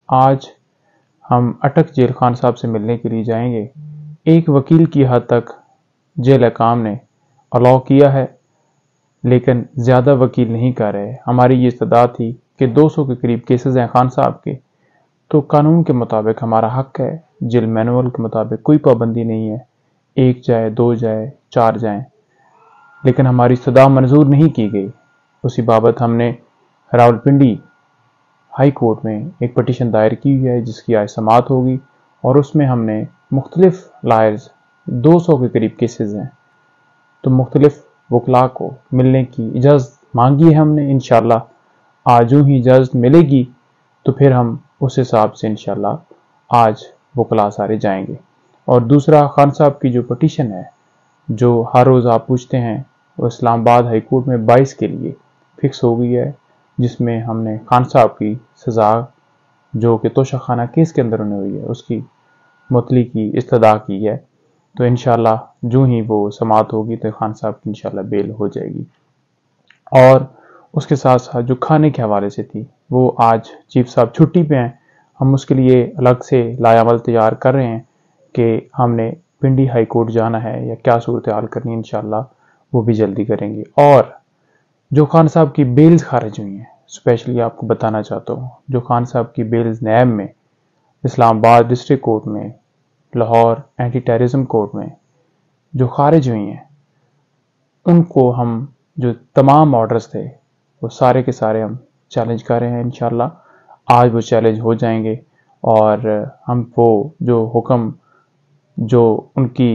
آج ہم اٹک جیل خان صاحب سے ملنے کے لیے جائیں گے۔ ایک وکیل کی حد تک جیل حکام نے الاؤ کیا ہے، لیکن زیادہ وکیل نہیں کر رہے۔ ہماری یہ استدعا تھی کہ 200 کے قریب کیسز ہیں خان صاحب کے، تو قانون کے مطابق ہمارا حق ہے، جیل مینول کے مطابق کوئی پابندی نہیں ہے، 1 جائے 2 جائے 4 جائیں، لیکن ہماری استدعا منظور نہیں کی گئی۔ اسی بابت ہم نے راولپنڈی ہائی کورٹ میں ایک پٹیشن دائر کی ہوئی ہے، جس کی آج سماعت ہوگی، اور اس میں ہم نے مختلف لائرز 200 کے قریب کیسز ہیں، تو مختلف وکلاء کو ملنے کی اجازت مانگی ہے ہم نے۔ انشاءاللہ آج ہی اجازت ملے گی تو پھر ہم اس حساب سے انشاءاللہ آج وکلاء سارے جائیں گے۔ اور دوسرا خان صاحب کی جو پٹیشن ہے، جو ہر روز آپ پوچھتے ہیں، وہ اسلام آباد ہائی کورٹ میں 22 کے لیے فکس ہو گئی ہے، جس میں ہم نے خان صاحب کی سزا جو کہ توشہ خانہ کیس کے اندر انہیں ہوئی ہے، اس کی مطلع کی استدعا کی ہے۔ تو انشاءاللہ جو ہی وہ سماعت ہوگی تو خان صاحب کی انشاءاللہ بیل ہو جائے گی۔ اور اس کے ساتھ ساتھ جو کھانے کے حوالے سے تھی، وہ آج چیف صاحب چھٹی پہ ہیں، ہم اس کے لیے الگ سے لائے عمل تیار کر رہے ہیں کہ ہم نے پنڈی ہائی کورٹ جانا ہے یا کیا صورتحال کرنی ہے، انشاءاللہ وہ بھی جلدی کریں گے۔ اور جو خان صاحب کی بیلز خارج ہوئی ہیں، اسپیشلی آپ کو بتانا چاہتا ہوں، جو خان صاحب کی بیلز نیب میں، اسلام آباد ڈسٹرکٹ کورٹ میں، لاہور اینٹی ٹیررزم کورٹ میں جو خارج ہوئی ہیں، ان کو ہم جو تمام آرڈرز تھے وہ سارے کے سارے ہم چیلنج کر رہے ہیں۔ انشاءاللہ آج وہ چیلنج ہو جائیں گے، اور ہم وہ جو حکم جو ان کی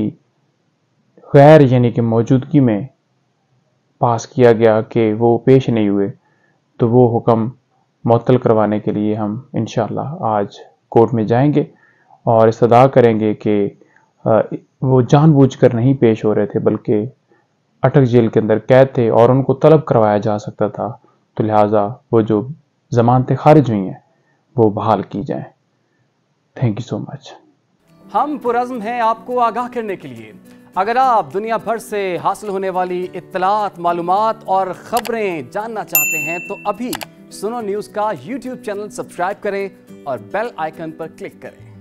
غیر یعنی کہ موجودگی میں پاس کیا گیا کہ وہ پیش نہیں ہوئے، تو وہ حکم معطل کروانے کے لیے ہم انشاءاللہ آج کورٹ میں جائیں گے اور استدعا کریں گے کہ وہ جان بوجھ کر نہیں پیش ہو رہے تھے، بلکہ اٹک جیل کے اندر قید تھے اور ان کو طلب کروایا جا سکتا تھا، تو لہٰذا وہ جو ضمانتیں خارج ہوئی ہیں وہ بحال کی جائیں۔ Thank you so much. ہم پرعزم ہیں آپ کو آگاہ کرنے کے لیے۔ اگر آپ دنیا بھر سے حاصل ہونے والی اطلاعات، معلومات اور خبریں جاننا چاہتے ہیں تو ابھی سنو نیوز کا یوٹیوب چینل سبسکرائب کریں اور بیل آئیکن پر کلک کریں۔